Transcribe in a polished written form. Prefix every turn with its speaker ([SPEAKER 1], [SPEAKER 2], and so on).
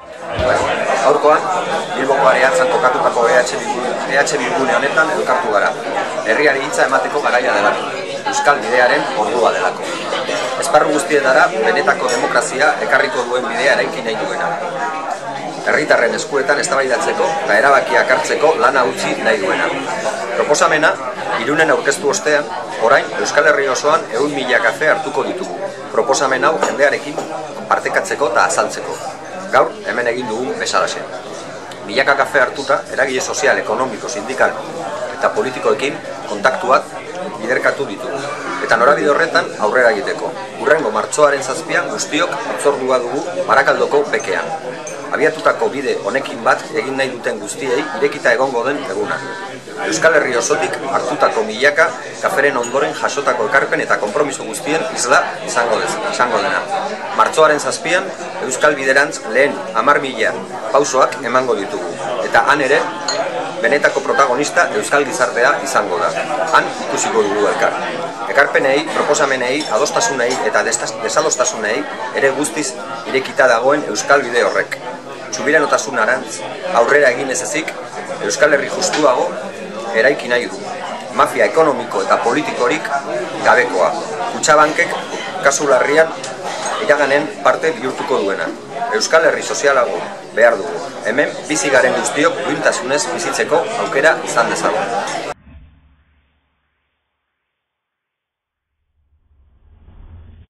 [SPEAKER 1] Gaurkoan, Bilboko areatzen kokatutako EH Bilgune honetan elkartu gara. Herriari hitza emateko garaia delako, Euskal Bidearen ordua delako. Esparru guztietara benetako demokrazia ekarriko duen bidea eraiki nahi duena. Herritarren eskuetan eztabaidatzeko eta erabakiak hartzeko lana utzi nahi duena. Proposamena, Irunen aurkeztu ostean, orain Euskal Herri osoan 100.000 kafe hartuko ditugu. Proposamen hau jendearekin partekatzeko eta azaltzeko. Gaur, hemen egin dugu bezalaxe. Milaka kafe hartuta, eragile sozial, ekonomiko, sindikal eta politikoekin kontaktuak biderkatu ditugu. Eta norabide horretan aurrera egiteko. Hurrengo martxoaren 7 guztiok hitzordua dugu Barakaldoko bekean. Abiatutako bide honekin bat egin nahi duten guztiei irekita egongo den eguna. Euskal Herri osotik hartutako milaka kaferen ondoren jasotako ekarpen eta konpromiso guztien isla izango dena. Martxoaren 7 Euskal Biderantz lehen 10.000 pausoak emango ditugu. Eta han ere, benetako protagonista Euskal Gizartea izango da. Han ikusiko dugu elkar. Ekarpenei, proposamenei, adostasunei eta desadostasunei ere guztiz irekita dagoen Euskal Bide horrek. Subiranotasunarantz aurrera egin ez ezik, Euskal Herri justuago eraiki nahi du. Mafia ekonomiko eta politikorik gabekoa. Kutxabankek kasu larrian iraganen parte bihurtuko duena. Euskal Herri sozialago behar dugu. Hemen bizi garen guztiok duintasunez bizitzeko aukera izan dezagun.